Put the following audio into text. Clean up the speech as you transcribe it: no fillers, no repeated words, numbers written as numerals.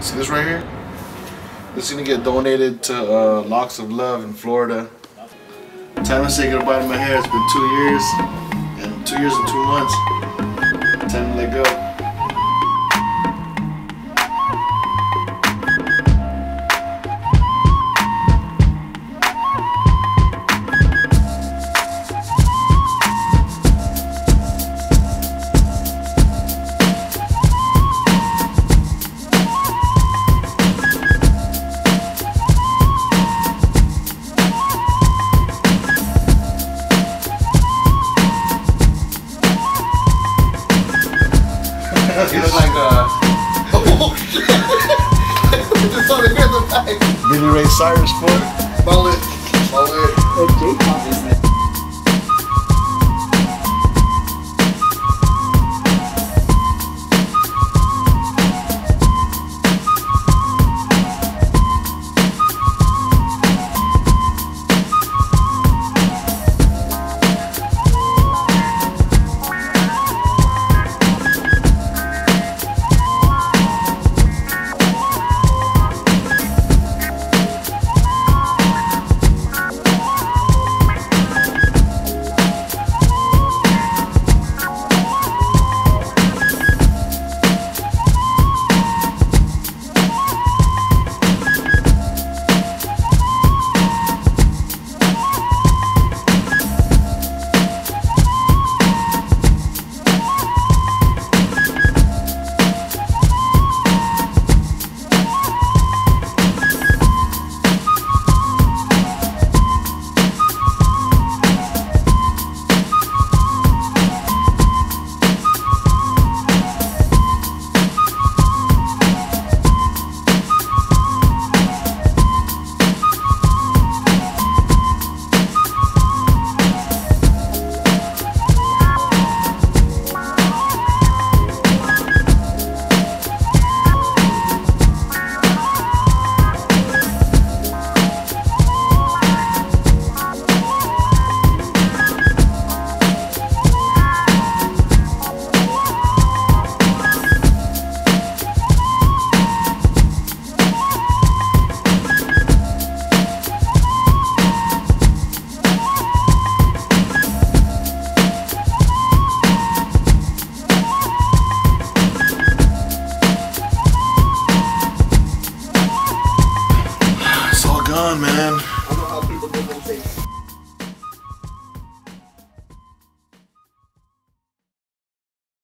See this right here? This is gonna get donated to Locks of Love in Florida. Time to say goodbye to my hair. It's been 2 years, and 2 years and 2 months. Time to let go. You look like oh shit! It's on the back. Billy Ray Cyrus foot. Mullet. J-pop is like